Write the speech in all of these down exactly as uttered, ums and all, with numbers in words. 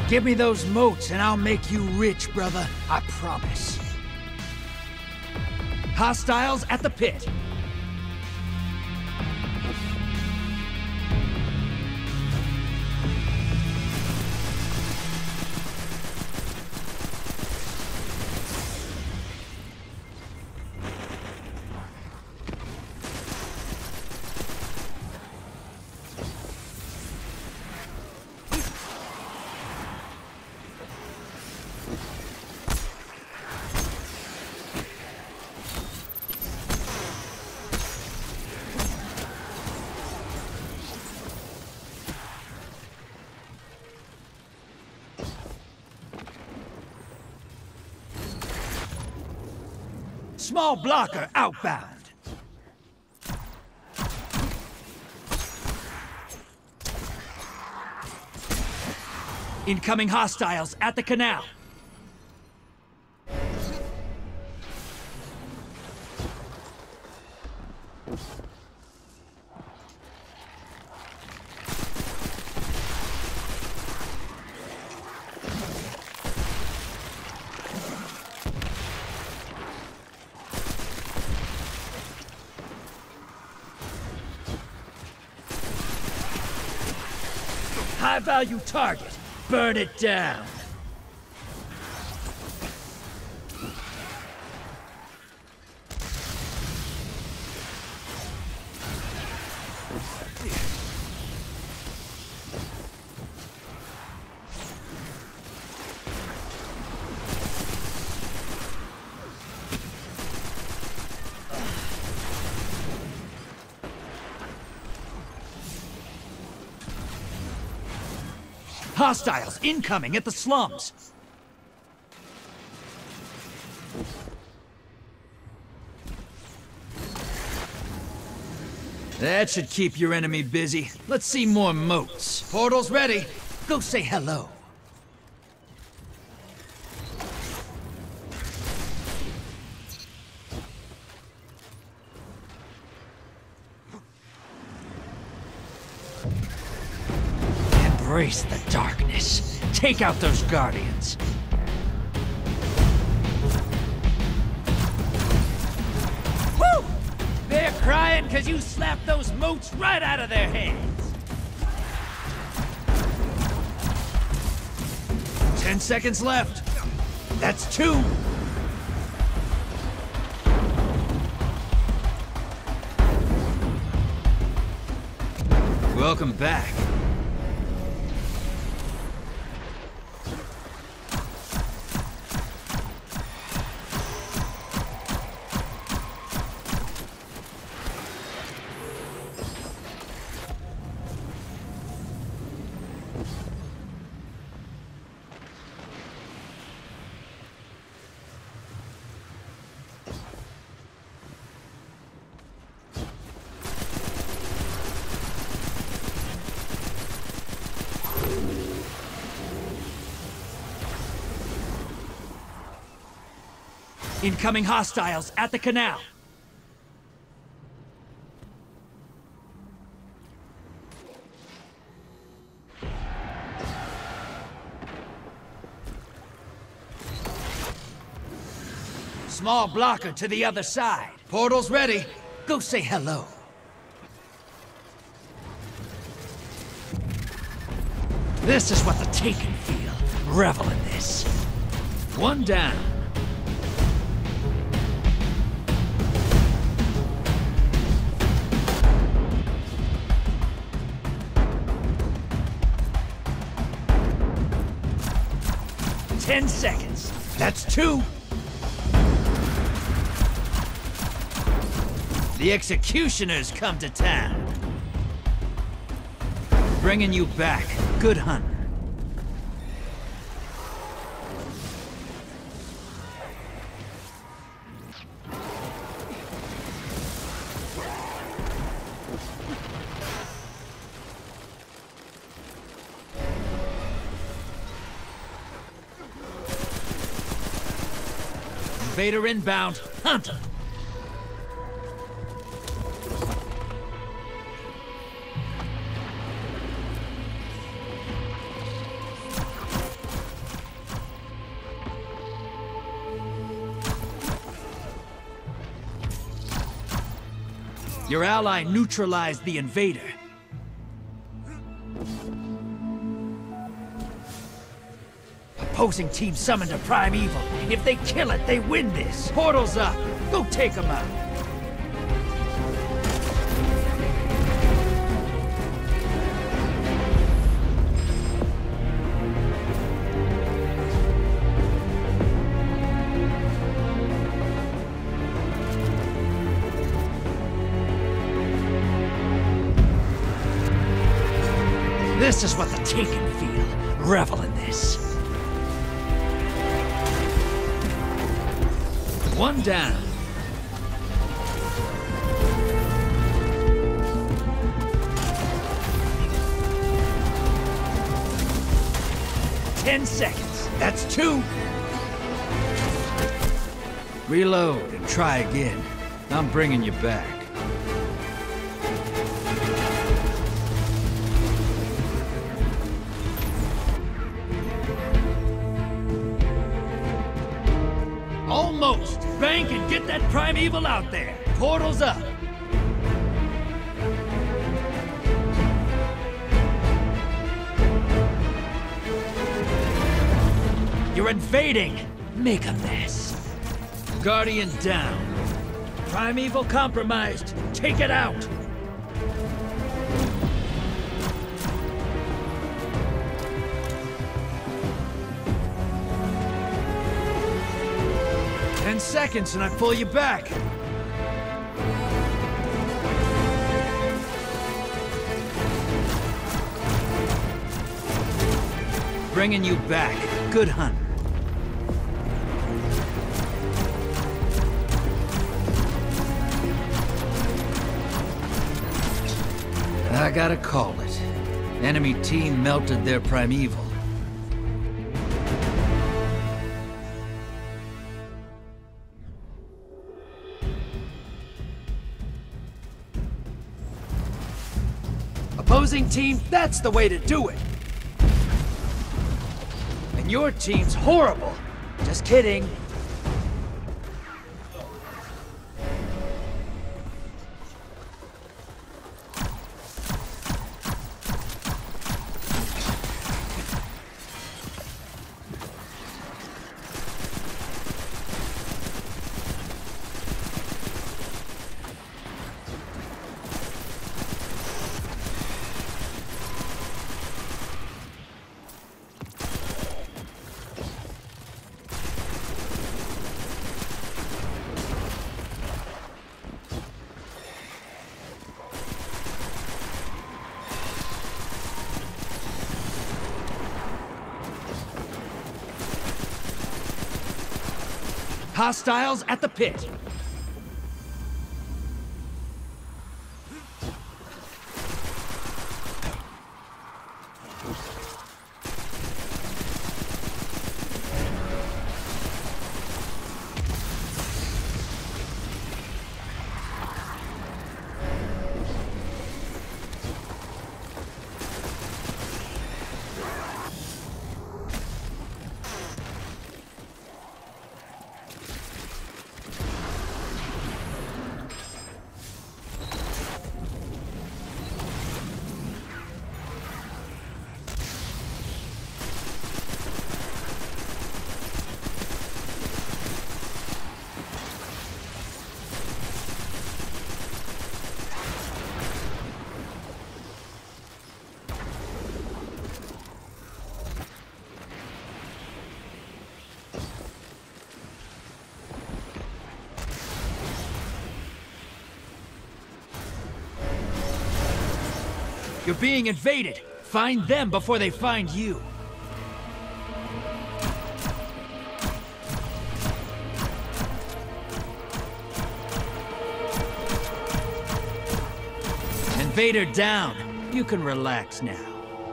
Give me those moats and I'll make you rich, brother. I promise. Hostiles at the pit. Small blocker outbound. Incoming hostiles at the canal. High-value target. Burn it down. Hostiles incoming at the slums. That should keep your enemy busy. Let's see more moats. Portal's ready. Go say hello. Embrace the darkness. Take out those guardians. Woo! They're crying because you slapped those moats right out of their hands. Ten seconds left. That's two. Welcome back. Incoming hostiles at the canal. Small blocker to the other side. Portal's ready. Go say hello. This is what the Taken feel. Revel in this. One down. Ten seconds. That's two. The executioners come to town. Bringing you back. Good hunting. Invader inbound. Hunter. Your ally neutralized the invader. Opposing team summoned a primeval. If they kill it, they win this. Portal's up. Go take them out. This is what the Taken feel. Revel in this. One down. Ten seconds. That's two. Reload and try again. I'm bringing you back. Almost! Bank and get that primeval out there! Portal's up! You're invading! Make a mess! Guardian down. Primeval compromised. Take it out! Ten seconds and I pull you back. Bringing you back. Good hunt. I gotta call it. Enemy team melted their primeval. Opposing team, that's the way to do it. And your team's horrible. Just kidding. Hostiles at the pit. You're being invaded. Find them before they find you. Invader down. You can relax now.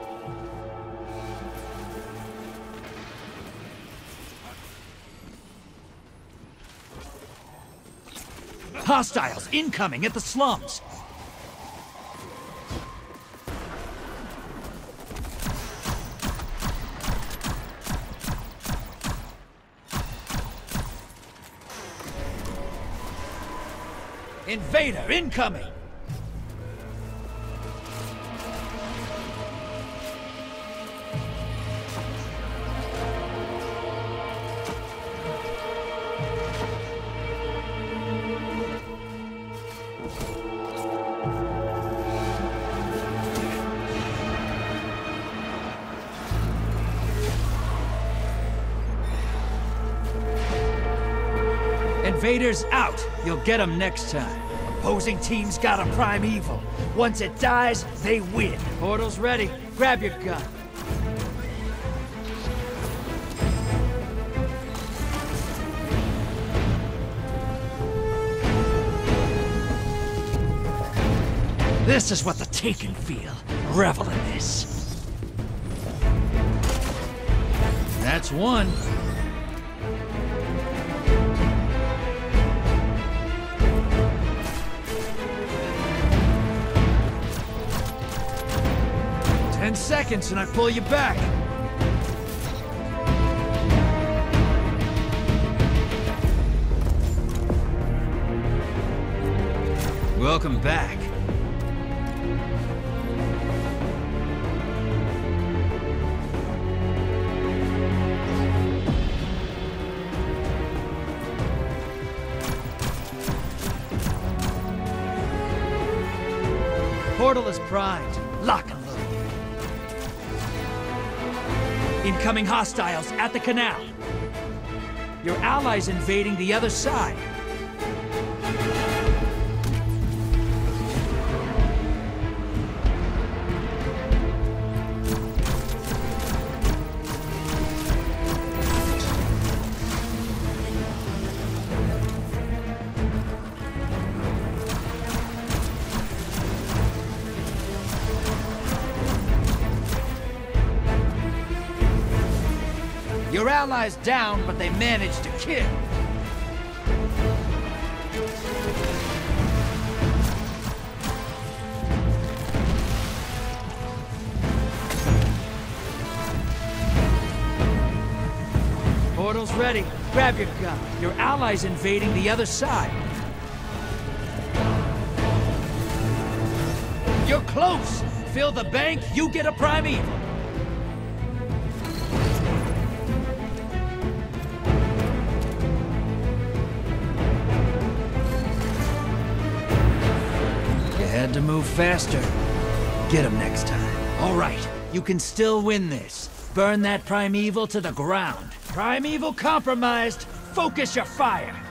Hostiles incoming at the slums. Invader incoming! invaders out. You'll get them next time. Opposing team's got a primeval. Once it dies, they win. Portal's ready. Grab your gun. This is what the Taken feel. Revel in this. That's one. Ten seconds and I pull you back. Welcome back. Portal is primed. Lock and load. Incoming hostiles at the canal. Your allies invading the other side. Your allies down, but they managed to kill. Portal's ready. Grab your gun. Your allies invading the other side. You're close. Fill the bank, you get a primeval. Had to move faster. Get him next time. All right, you can still win this. Burn that primeval to the ground. Primeval compromised. Focus your fire.